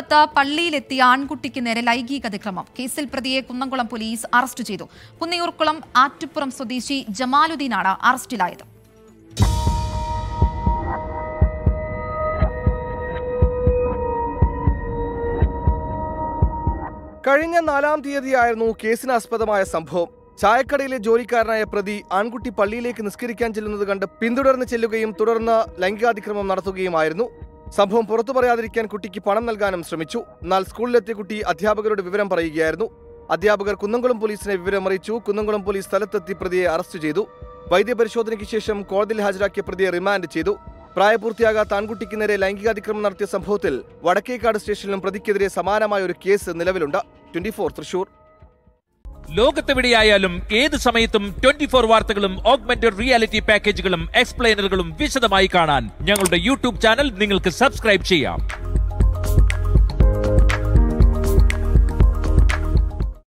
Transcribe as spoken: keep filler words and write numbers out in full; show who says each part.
Speaker 1: സമീപത്ത് പള്ളിയിലെത്തിയ ആൺകുട്ടിക്ക് നേരെ ലൈംഗിക അതിക്രമം. കേസിൽ പ്രതിയെ കുന്നംകുളം പോലീസ് അറസ്റ്റ് ചെയ്തു. പുന്നിയൂർക്കുളം ആറ്റുപുറം സ്വദേശി ജമാലുദ്ദീനാണ് അറസ്റ്റിലായത്.
Speaker 2: കഴിഞ്ഞ നാലാം തീയതിയായിരുന്നു കേസിനാസ്പദമായ സംഭവം. ചായക്കടയിലെ ജോലിക്കാരനായ പ്രതി ആൺകുട്ടി പള്ളിയിലേക്ക് നിസ്കരിക്കാൻ ചെല്ലുന്നത് കണ്ട് പിന്തുടർന്ന് ചെല്ലുകയും തുടർന്ന് ലൈംഗികാതിക്രമം നടത്തുകയുമായിരുന്നു. സംഭവം പുറത്തു പറയാതിരിക്കാൻ കുട്ടിക്ക് പണം നൽകാനും ശ്രമിച്ചു. എന്നാൽ സ്കൂളിലെത്തിയ കുട്ടി അധ്യാപകരോട് വിവരം പറയുകയായിരുന്നു. അധ്യാപകർ കുന്നംകുളം പോലീസിനെ വിവരമറിയിച്ചു. കുന്നംകുളം പോലീസ് സ്ഥലത്തെത്തി പ്രതിയെ അറസ്റ്റ് ചെയ്തു. വൈദ്യപരിശോധനയ്ക്ക് ശേഷം കോടതിയിൽ ഹാജരാക്കിയ പ്രതിയെ റിമാൻഡ് ചെയ്തു. പ്രായപൂർത്തിയാകാത്ത ആൺകുട്ടിക്ക് നേരെ ലൈംഗികാതിക്രമം നടത്തിയ സംഭവത്തിൽ വടക്കേക്കാട് സ്റ്റേഷനിലും പ്രതിക്കെതിരെ സമാനമായ ഒരു കേസ് നിലവിലുണ്ട്. Twenty four Thrissur.
Speaker 3: ലോകത്തെവിടെയായാലും ഏത് സമയത്തും ട്വന്റി ഫോർ വാർത്തകളും ഓഗ്മെന്റഡ് റിയാലിറ്റി പാക്കേജുകളും എക്സ്പ്ലെയിനറുകളും വിശദമായി കാണാൻ ഞങ്ങളുടെ യൂട്യൂബ് ചാനൽ നിങ്ങൾക്ക് സബ്സ്ക്രൈബ് ചെയ്യാം.